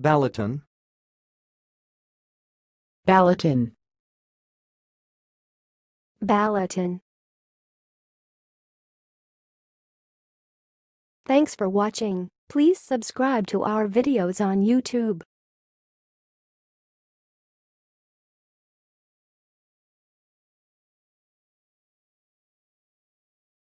Balaton. Balaton. Ballaton. Thanks for watching. Please subscribe to our videos on YouTube.